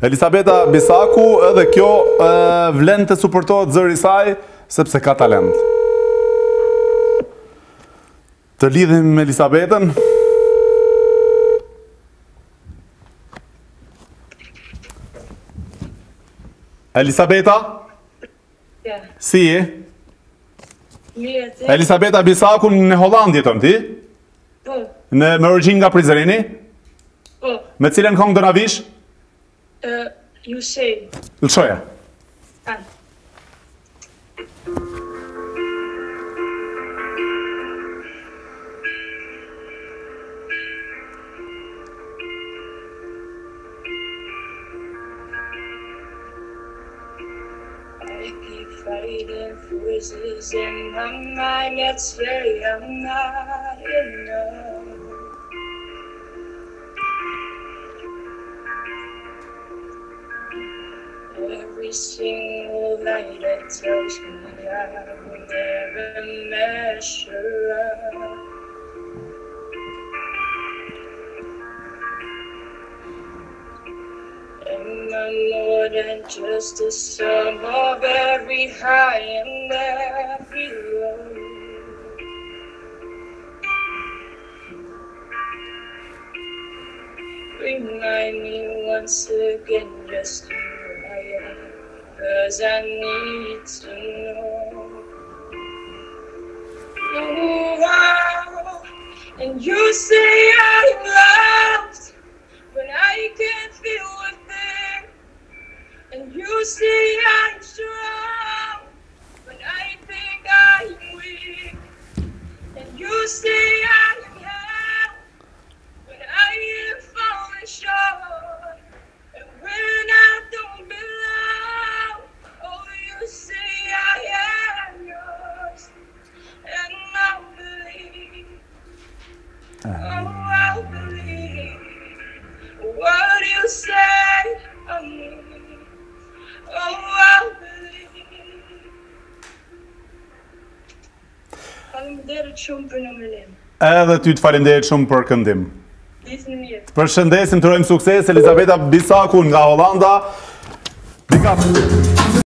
Elisabeta Bisaku, edhe kjo vlen të suportohet zëri saj, sepse ka talent. Të lidhim me Elisabetën. Elisabeta? Si je? Elisabeta Bisaku në Holland jeton ti? Po. Me origjinë nga Prizreni? Po. Me cilën këngë do na vish? Ju say. Lëshoja. Fighting voices in my mind that say I'm not enough. Every single light that tells me I will never measure up. Am I more than just a sum of every high and every low? Remind me once again just who I am, 'cause I need to know. Oh, wow. And you say I'm loved, but I can't feel a thing. And you say I'm strong, but I think I'm weak. And you say I'm held, but I am falling short. And when I don't belong, oh, you say I am yours. And I'll believe, oh, I'll believe what you say of me. Oh, I'll believe. Faleminderit shumë për numërim. Edhe ty të faleminderit shumë për këndim. Disni mirë. Përshëndesim, të urojmë sukses, Elisabeta Bisaku nga Holanda. Dika.